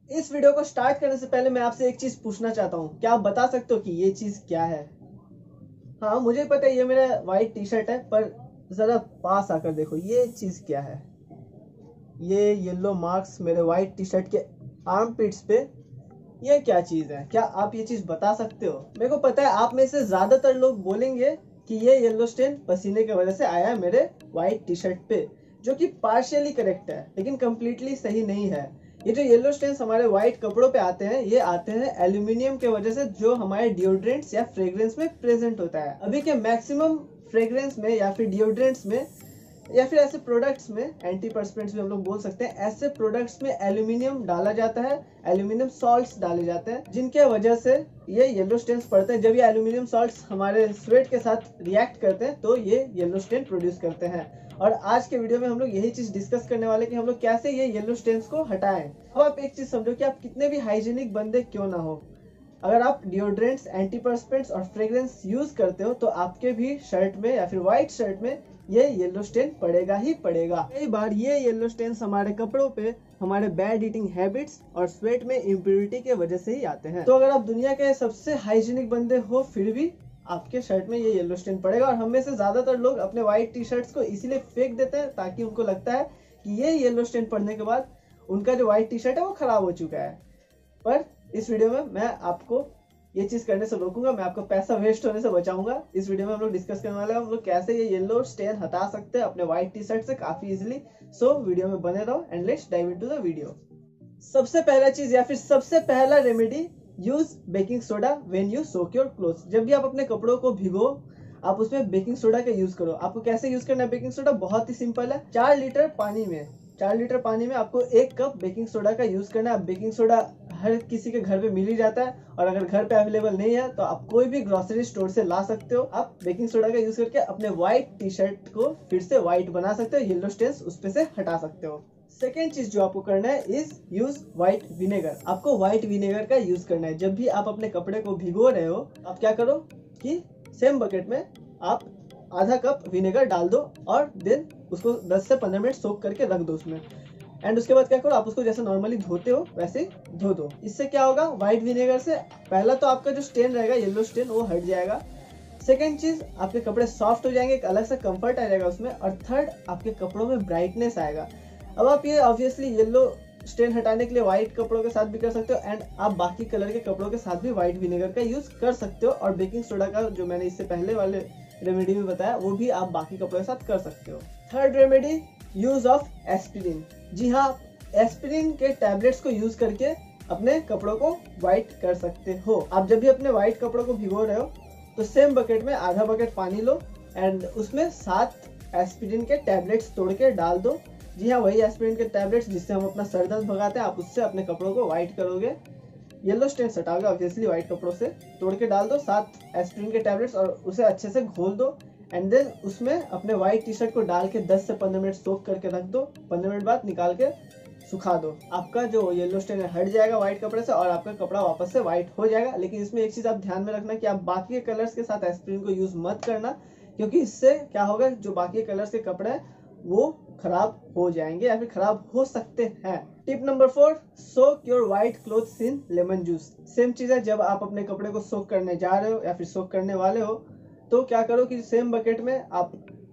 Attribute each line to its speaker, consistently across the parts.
Speaker 1: इस वीडियो को स्टार्ट करने से पहले मैं आपसे एक चीज पूछना चाहता हूँ, क्या आप बता सकते हो कि ये चीज क्या है? हाँ, मुझे पता है ये मेरा व्हाइट टी शर्ट है, पर जरा पास आकर देखो ये चीज क्या है। ये येलो मार्क्स मेरे व्हाइट टी शर्ट के आर्म पिट्स पे, ये क्या चीज है? क्या आप ये चीज बता सकते हो? मेरे को पता है आप में से ज्यादातर लोग बोलेंगे कि ये येलो स्टेन पसीने की वजह से आया है मेरे व्हाइट टी शर्ट पे, जो कि पार्शियली करेक्ट है लेकिन कंप्लीटली सही नहीं है। ये जो येलो स्टेन्स हमारे व्हाइट कपड़ों पे आते हैं, ये आते हैं एल्यूमिनियम के वजह से, जो हमारे डिओड्रेंट्स या फ्रेग्रेंस में प्रेजेंट होता है। अभी के मैक्सिमम फ्रेग्रेंस में या फिर डिओड्रेंट्स में या फिर ऐसे प्रोडक्ट्स में, एंटी पर्सपेंट्स भी हम लोग बोल सकते हैं, ऐसे प्रोडक्ट्स में एल्यूमिनियम डाला जाता है, एल्यूमिनियम सॉल्ट्स डाले जाते हैं, जिनके वजह से ये येलो स्टेन्स पड़ते हैं। जब ये एल्यूमिनियम सॉल्ट्स हमारे स्वेट के साथ रिएक्ट करते हैं तो ये येलो स्टेन प्रोड्यूस करते हैं। और आज के वीडियो में हम लोग यही चीज डिस्कस करने वाले कि हम लोग कैसे ये येलो स्टेन्स को हटाएं। अब आप एक चीज समझो कि आप कितने भी हाइजीनिक बंदे क्यों ना हो, अगर आप डिओड्रेंट्स, एंटीपर्सपेंट्स और फ्रेग्रेंस यूज करते हो तो आपके भी शर्ट में या फिर व्हाइट शर्ट में ये येलो स्टेन पड़ेगा ही पड़ेगा। कई बार ये येलो स्टेन्स हमारे कपड़ों पे हमारे बैड ईटिंग हैबिट्स और स्वेट में इम्प्योरिटी के वजह से ही आते हैं। तो अगर आप दुनिया के सबसे हाइजीनिक बंदे हो फिर भी आपके शर्ट में ये येलो स्टेन पड़ेगा। और हम में से ज्यादातर लोग अपने व्हाइट टी शर्ट्स को इसीलिए फेंक देते हैं ताकि उनको लगता है कि ये येलो स्टेन पड़ने के बाद उनका जो व्हाइट टी शर्ट है वो खराब हो चुका है। पर इस वीडियो में मैं आपको ये चीज करने से रोकूंगा, मैं आपको पैसा वेस्ट होने से बचाऊंगा। इस वीडियो में हम लोग डिस्कस करने वाले हैं हम लोग कैसे ये येलो स्टेन हटा सकते हैं अपने व्हाइट टी शर्ट से काफी इजीली। सो वीडियो में बने रहो and let's dive into the video. सबसे पहला चीज या फिर सबसे पहला remedy, use baking soda when you soak your clothes. जब भी आप अपने कपड़ों को भिगो, आप उसमें बेकिंग सोडा का यूज करो। आपको कैसे यूज करना है बेकिंग सोडा? बहुत ही सिंपल है। 4 लीटर पानी में आपको 1 कप बेकिंग सोडा का यूज करना है। बेकिंग सोडा हर किसी के घर पे मिल ही जाता है, और अगर घर पे अवेलेबल नहीं है तो आप कोई भी ग्रोसरी स्टोर से ला सकते हो। आप बेकिंग सोडा का यूज करके अपने व्हाइट टी शर्ट को फिर से व्हाइट बना सकते हो, येलो स्टेन्स उस पे से हटा सकते हो। सेकेंड चीज जो आपको करना है इज यूज व्हाइट विनेगर। आपको व्हाइट विनेगर का यूज करना है। जब भी आप अपने कपड़े को भिगो रहे हो, आप क्या करो कि सेम बकेट में आप आधा कप विनेगर डाल दो और देन उसको 10 से 15 मिनट सोक करके रख दो उसमें। एंड उसके बाद क्या करो, आप उसको जैसे नॉर्मली धोते हो वैसे धो दो। इससे क्या होगा, व्हाइट विनेगर से पहला तो आपका जो स्टेन रहेगा येलो स्टेन वो हट जाएगा। सेकेंड चीज, आपके कपड़े सॉफ्ट हो जाएंगे, एक अलग सा कंफर्ट आ जाएगा उसमें। और थर्ड, आपके कपड़ों में ब्राइटनेस आएगा। अब आप ये ऑब्वियसली येलो स्टेन हटाने के लिए व्हाइट कपड़ों के साथ भी कर सकते हो, एंड आप बाकी कलर के कपड़ों के साथ भी व्हाइट विनेगर का यूज कर सकते हो। और बेकिंग सोडा का जो मैंने इससे पहले वाले रेमेडी में बताया वो भी आप बाकी कपड़ों के साथ कर सकते हो। Third remedy, use of aspirin. जी हाँ, एस्पिरिन के टैबलेट्स को यूज करके अपने कपड़ों को व्हाइट कर सकते हो। आप जब भी अपने व्हाइट कपड़ों को भिगो रहे हो तो सेम बकेट में आधा बकेट पानी लो एंड उसमें 7 एस्पिरिन के टैबलेट्स तोड़ के डाल दो। जी हाँ, वही एस्पिरिन के टैबलेट्स जिससे हम अपना सर दर्द भगाते हैं, आप उससे अपने कपड़ों को व्हाइट करोगे, येलो स्टेन हटाओगे ऑब्वियसली व्हाइट कपड़ों से। तोड़ के डाल दो 7 एस्पिरिन के टैबलेट्स और उसे अच्छे से घोल दो एंड देन उसमें अपने व्हाइट टी शर्ट को डाल के 10 से 15 मिनट सोक करके रख दो। 15 मिनट बाद निकाल के सुखा दो। आपका जो येलो स्टेन हट जाएगा व्हाइट कपड़े से और आपका कपड़ा वापस से व्हाइट हो जाएगा। लेकिन इसमें एक चीज आप ध्यान में रखना कि आप बाकी के कलर्स के साथ एस्पिरिन को यूज मत करना, क्योंकि इससे क्या होगा, जो बाकी कलर्स के कपड़े हैं वो खराब हो जाएंगे या फिर खराब हो सकते हैं। Tip number 4, soak your white clothes in lemon juice. Same चीज है, जब आप अपने कपड़े को सोक करने जा रहे हो या फिर सोक करने वाले हो तो क्या करो कि सेम बकेट में आप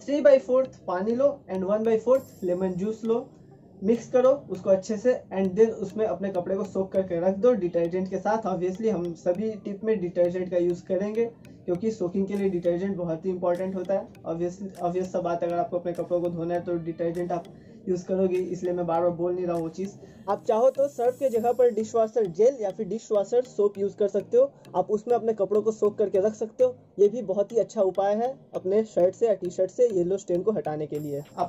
Speaker 1: 3/4 पानी लो एंड 1/4 लेमन जूस लो। मिक्स करो उसको अच्छे से एंड देन उसमें अपने कपड़े को सोक करके रख दो डिटर्जेंट के साथ। ऑब्वियसली हम सभी टिप में डिटर्जेंट का यूज करेंगे क्योंकि सोकिंग के लिए डिटर्जेंट बहुत ही इंपॉर्टेंट होता है। ऑब्वियस सा बात, अगर आपको अपने कपड़ों को धोना है तो डिटर्जेंट आप यूज करोगे, इसलिए मैं बार बार बोल नहीं रहा हूँ वो चीज़। आप चाहो तो सर्फ के जगह पर डिश वॉशर जेल या फिर डिश वॉशर सोप यूज कर सकते हो। आप उसमें अपने कपड़ों को सोक करके रख सकते हो। ये भी बहुत ही अच्छा उपाय है अपने शर्ट से या टी शर्ट से येलो स्टेन को हटाने के लिए। आप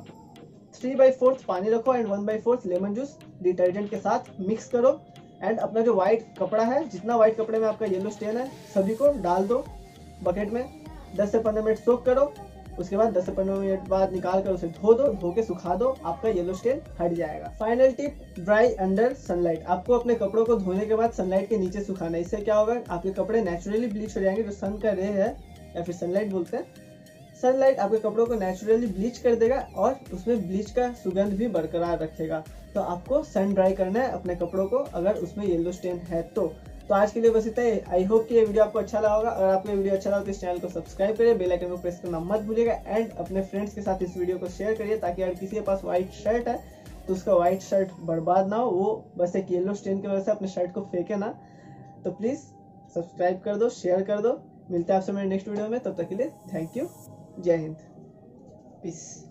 Speaker 1: 3/4 पानी रखो एंड 1/4 लेमन जूस डिटर्जेंट के साथ मिक्स करो एंड अपना जो व्हाइट कपड़ा है, जितना व्हाइट कपड़े में आपका येलो स्टेन है, सभी को डाल दो बकेट में। 10 से 15 मिनट सोक करो, उसके बाद 10 से 15 मिनट बाद निकाल कर उसे धो दो, धो के सुखा दो, आपका येलो स्टेन हट जाएगा। Final tip, dry under sunlight. आपको अपने कपड़ों को धोने के बाद सनलाइट के नीचे सुखाना है। इससे क्या होगा, आपके कपड़े नेचुरली ब्लीच हो जाएंगे। जो सन का रे है या फिर सनलाइट बोलते हैं, सनलाइट आपके कपड़ों को नेचुरली ब्लीच कर देगा और उसमें ब्लीच का सुगंध भी बरकरार रखेगा। तो आपको सन ड्राई करना है अपने कपड़ों को अगर उसमें येलो स्टेन है तो आज के लिए बस इतना ही। आई होप कि ये वीडियो आपको अच्छा लगा होगा। अगर आपको ये वीडियो अच्छा लगा तो इस चैनल को सब्सक्राइब करिए, बेल आइकन को प्रेस करना मत भूलिएगा एंड अपने फ्रेंड्स के साथ इस वीडियो को शेयर करिए ताकि अगर किसी के पास व्हाइट शर्ट है तो उसका व्हाइट शर्ट बर्बाद ना हो, वो बस एक येलो स्टेन की वजह से अपने शर्ट को फेंके ना। तो प्लीज़ सब्सक्राइब कर दो, शेयर कर दो। मिलते हैं आपसे मेरे नेक्स्ट वीडियो में, तब तक के लिए थैंक यू। जय हिंद, पीस।